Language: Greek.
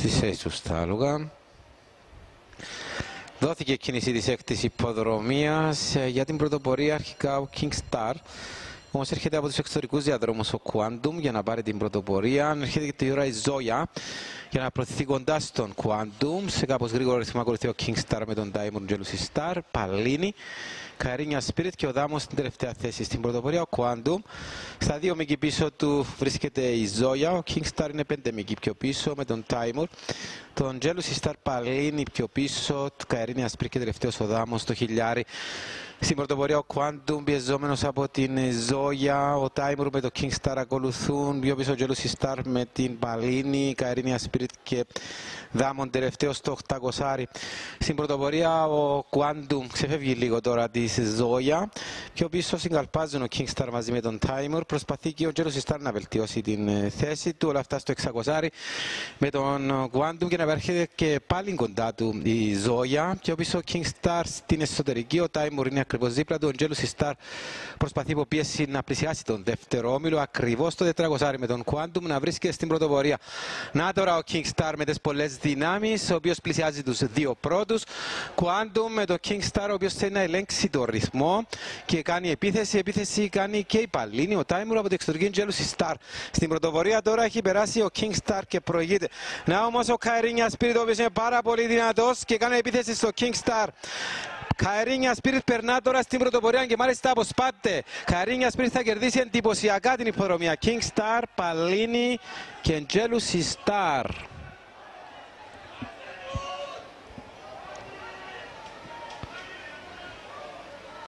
Στις 6 του Στάλουγα. Δόθηκε κίνηση της έκτης υποδρομίας για την πρωτοπορία αρχικά ο King Star. Όμως έρχεται από τους εξωτερικούς διαδρόμους ο Quantum για να πάρει την πρωτοπορία. Έρχεται και τώρα η Zoya για να προωθηθεί κοντά στον Quantum. Σε κάπως γρήγορο ρυθμό ακολουθεί ο King Star με τον Diamond Jealousy Star. Παλίνη, Καρίνια Spirit και ο Δάμος στην τελευταία θέση στην πρωτοπορία. Ο Quantum. Στα 2 μήκη πίσω του βρίσκεται η Zoya. Ο King Star είναι 5 μήκη πιο πίσω με τον Timur. Τον Jealousy Star Παλίνη πιο πίσω. Καρίνια Spirit και τελευταίος ο Δάμος στο χιλιάρι. Στην πρωτοπορία ο Quantum πιεζόμενος από την Zoya, ο Timur με το King Star ακολουθούν, πιο πίσω ο Jealousy Star με την Παλίνη, Καρίνια Spirit και Δάμον τελευταίο στο 800. Στην πρωτοπορία ο Quantum ξεφεύγει λίγο τώρα της Zoya, πιο πίσω συγκαλπάζουν ο King Star μαζί με τον Timur, προσπαθεί και ο Jealousy Star να βελτιώσει την θέση του, όλα αυτά στο 600 με τον Quantum και να έρχεται και πάλι κοντά του η Zoya, πιο πίσω ο King Star στην εσωτερική, ο Timur είναι ακριβώς δίπλα του, ο Jealousy Star προσπαθεί υπό πίεση να πλησιάσει τον δεύτερο όμιλο, ακριβώς το 400 με τον Quantum να βρίσκεται στην πρωτοπορία. Να τώρα ο King Star με τις πολλές δυνάμεις, ο οποίος πλησιάζει τους δύο πρώτους. Quantum με το King Star, ο οποίος θέλει να ελέγξει το ρυθμό και κάνει επίθεση. Επίθεση κάνει και η Παλίνη, ο Timur από την εξωτερική Jealousy Star. Στην πρωτοπορία τώρα έχει περάσει ο King Star και προηγείται. Να όμως ο Καρίνια Spirit, ο οποίος είναι πάρα πολύ δυνατός και κάνει επίθεση στο King Star. Καρίνια Spirit περνά τώρα στην πρωτοπορία και μάλιστα αποσπάται. Καρίνια Spirit θα κερδίσει εντυπωσιακά την υποδρομία. King Star, Παλίνη και Jealousy Star.